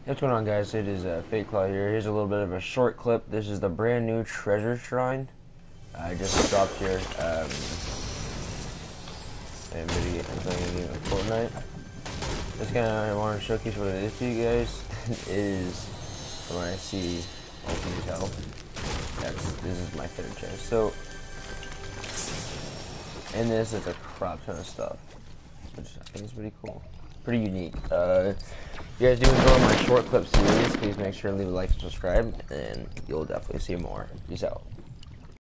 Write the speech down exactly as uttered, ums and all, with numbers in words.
What's going on, guys? It is uh, Fake Claw here. Here's a little bit of a short clip. This is the brand new treasure shrine I just dropped here. Um, and maybe I'm playing a game of Fortnite. Just kind of want to showcase what it is to you guys. It is when I see, as you can tell, that's this is my third chest. So in this, is a crop ton of stuff, which I think is pretty cool, pretty unique. Uh, if you guys do enjoy my short clip series, please make sure to leave a like and subscribe, and you'll definitely see more. Peace out.